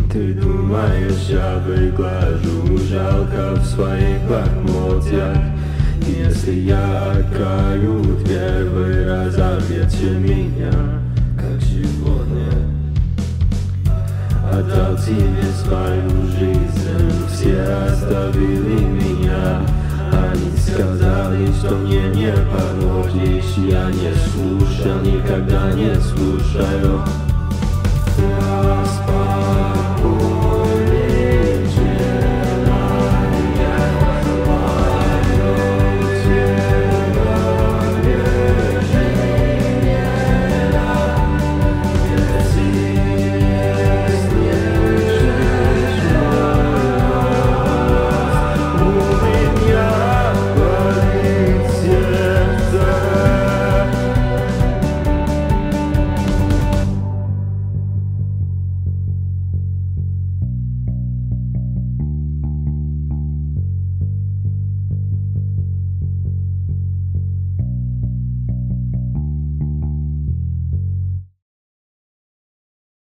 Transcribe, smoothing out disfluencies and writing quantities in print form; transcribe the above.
Ты думаешь, я выглажу жалко в своих лохмотьях? Если я открою дверь, вы разорвете меня, как сегодня. Отдал тебе свою жизнь, все оставили меня. Они сказали, что мне не поможешь. Я не слушал, никогда не слушаю.